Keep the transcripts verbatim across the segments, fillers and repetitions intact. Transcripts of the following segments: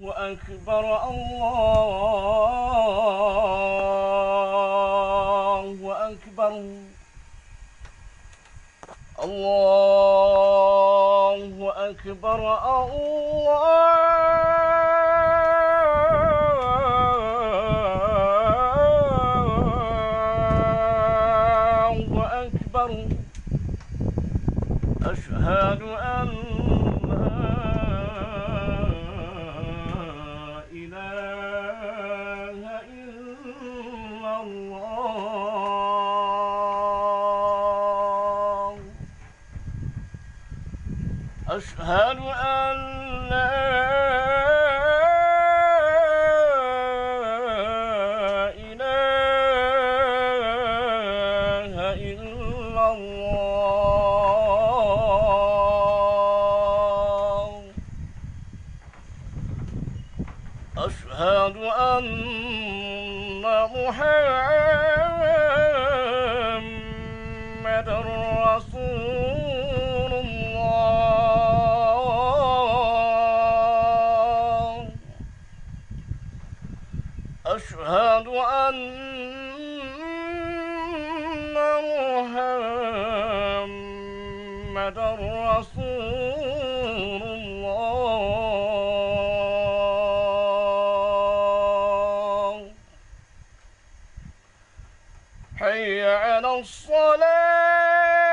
أكبر الله أكبر الله أكبر الله أكبر. أشهد أن لا إله إلا الله. أشهد أن لا إله إلا الله. أشهد أن محمدًا رسول الله. أشهد أن محمدًا رسول الله. حي على الصلاة.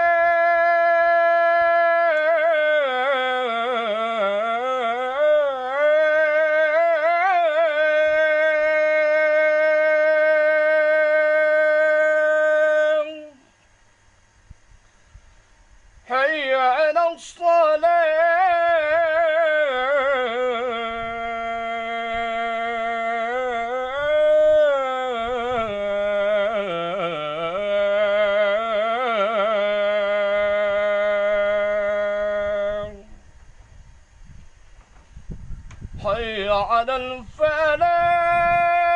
حي على الصلاة. حي على الفلاح.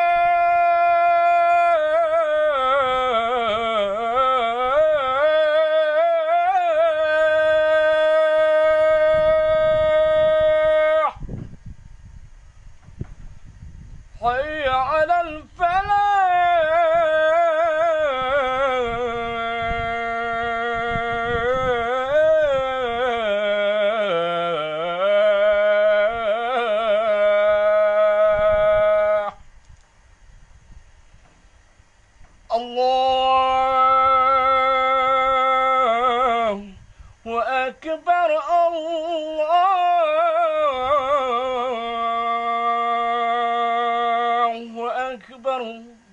حي على الفلاح. الله أكبر الله أكبر.